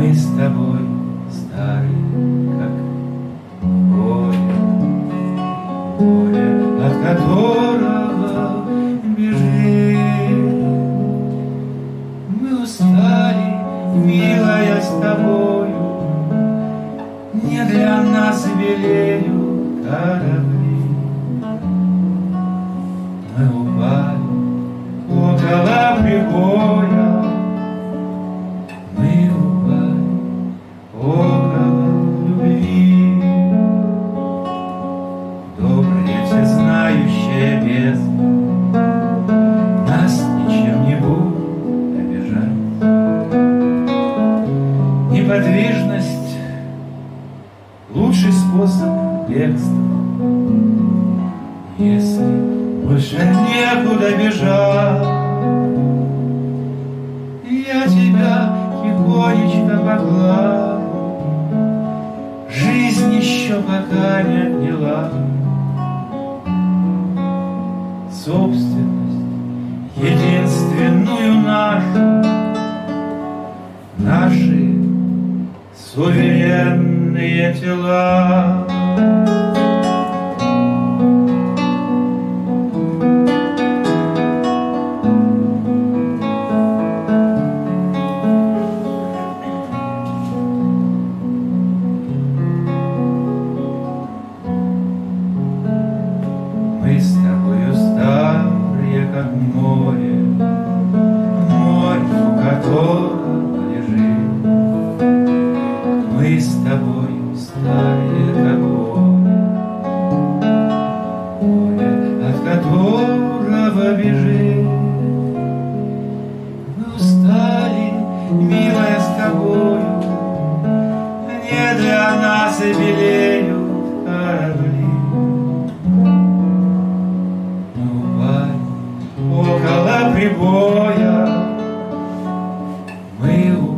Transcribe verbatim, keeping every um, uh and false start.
Мы с тобой старые, как горе, горе, от которого бежим. Мы устали, милая, с тобою, не для нас белеют корабли. Мы упали около прибоя, мы упали около любви. Добрые всезнающие бездны нас ничем не будут обижать. Неподвижность — лучший способ бегства, если больше некуда бежать. Я тебя тихонечко погладил, жизнь еще пока не отняла. Собственность единственную нашу, наши суверенные тела. Мы с тобою старые, как море, море, у которого лежит. Мы с тобою старые, как горе, море, от которого бежит. Мы устали, милая, с тобою, не для нас и белеют корабли. Около прибоя мы